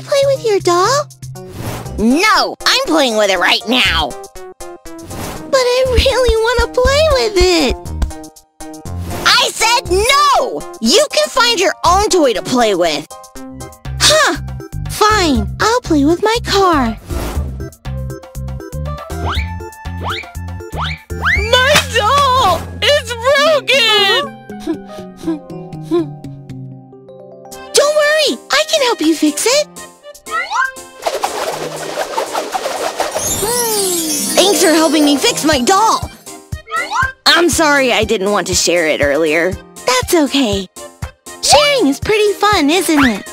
play with your doll? No, I'm playing with it right now. But I really want to play with it. I said no! You can find your own toy to play with. Huh. Fine, I'll play with my car. My doll! It's broken! Don't worry, I can help you fix it. Thanks for helping me fix my doll. I'm sorry I didn't want to share it earlier. That's okay. Sharing is pretty fun, isn't it?